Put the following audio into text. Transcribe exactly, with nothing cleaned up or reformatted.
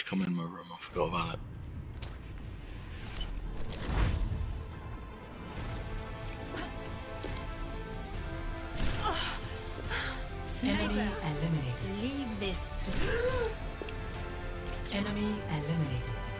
to come in my room. I forgot about it. Enemy eliminated. Leave this to Enemy eliminated.